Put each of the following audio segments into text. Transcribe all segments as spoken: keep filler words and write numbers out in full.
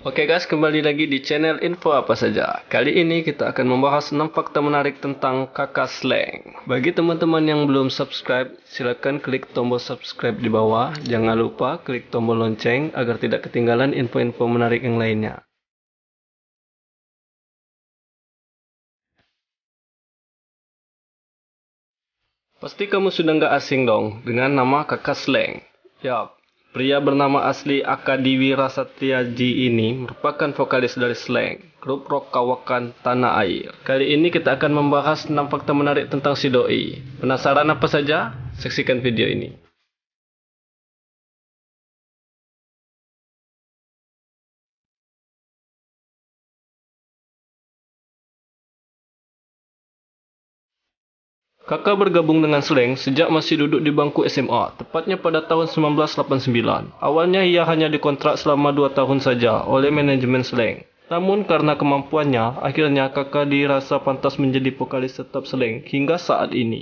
Oke guys, kembali lagi di channel Info Apa Saja. Kali ini kita akan membahas enam fakta menarik tentang kata slang. Bagi teman-teman yang belum subscribe, silakan klik tombol subscribe di bawah. Jangan lupa klik tombol lonceng agar tidak ketinggalan info-info menarik yang lainnya. Pasti kamu sudah nggak asing dong dengan nama kakak slang. Yap, pria bernama asli Akadiwi Rasatyaji ini merupakan vokalis dari Slang, grup rock kawakan tanah air. Kali ini kita akan membahas enam fakta menarik tentang si doi. Penasaran apa saja? Saksikan video ini. Kakak bergabung dengan Slang sejak masih duduk di bangku S M A, tepatnya pada tahun seribu sembilan ratus delapan puluh sembilan. Awalnya ia hanya dikontrak selama dua tahun saja oleh manajemen Slang. Namun karena kemampuannya, akhirnya kakak dirasa pantas menjadi vokalis tetap Slang hingga saat ini.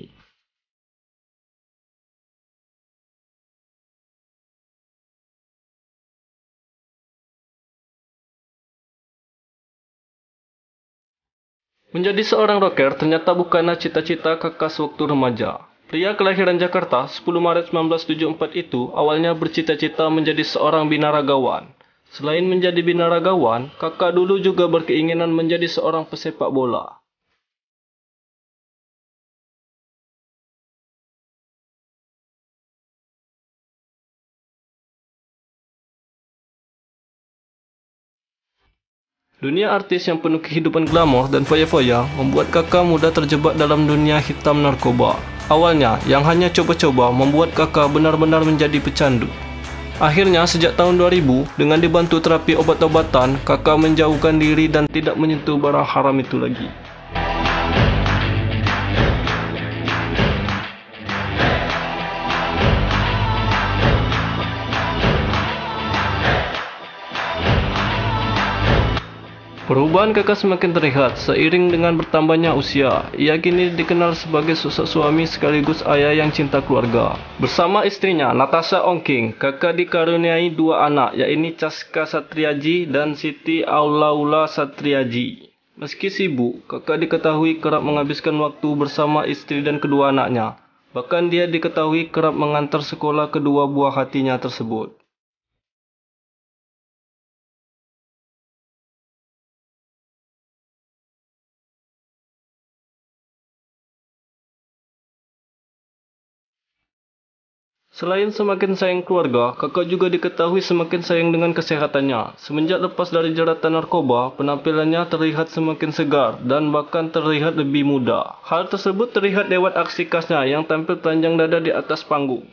Menjadi seorang rocker ternyata bukanlah cita-cita kakak sewaktu remaja. Pria kelahiran Jakarta sepuluh Maret seribu sembilan ratus tujuh puluh empat itu awalnya bercita-cita menjadi seorang binaragawan. Selain menjadi binaragawan, kakak dulu juga berkeinginan menjadi seorang pesepak bola. Dunia artis yang penuh kehidupan glamor dan foya-foya membuat kakak mudah terjebak dalam dunia hitam narkoba. Awalnya, yang hanya coba-coba membuat kakak benar-benar menjadi pecandu. Akhirnya, sejak tahun dua ribu, dengan dibantu terapi obat-obatan, kakak menjauhkan diri dan tidak menyentuh barang haram itu lagi. Perubahan kakak semakin terlihat seiring dengan bertambahnya usia. Ia kini dikenal sebagai sosok suami sekaligus ayah yang cinta keluarga. Bersama istrinya, Natasha Ongking, kakak dikaruniai dua anak, yaitu Caska Satriaji dan Siti Aulaula Satriaji. Meski sibuk, kakak diketahui kerap menghabiskan waktu bersama istri dan kedua anaknya. Bahkan dia diketahui kerap mengantar sekolah kedua buah hatinya tersebut. Selain semakin sayang keluarga, kakak juga diketahui semakin sayang dengan kesehatannya. Semenjak lepas dari jeratan narkoba, penampilannya terlihat semakin segar dan bahkan terlihat lebih muda. Hal tersebut terlihat lewat aksi khasnya yang tampil telanjang dada di atas panggung.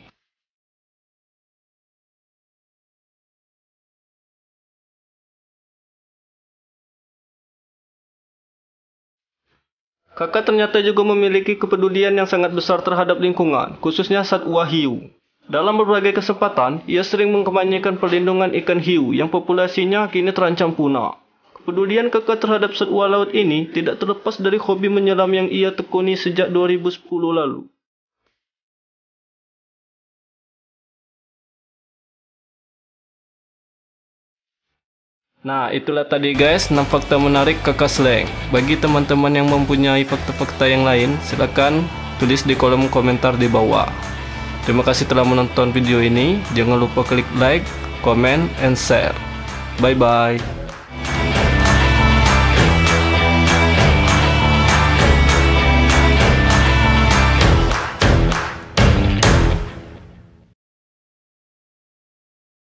Kakak ternyata juga memiliki kepedulian yang sangat besar terhadap lingkungan, khususnya satwa hiu. Dalam berbagai kesempatan, ia sering mengkampanyekan perlindungan ikan hiu yang populasinya kini terancam punah. Kepedulian kakak terhadap satwa laut ini tidak terlepas dari hobi menyelam yang ia tekuni sejak dua ribu sepuluh lalu. Nah, itulah tadi guys enam fakta menarik kakak slang. Bagi teman-teman yang mempunyai fakta-fakta yang lain, silakan tulis di kolom komentar di bawah. Terima kasih telah menonton video ini. Jangan lupa klik like, comment, and share. Bye-bye.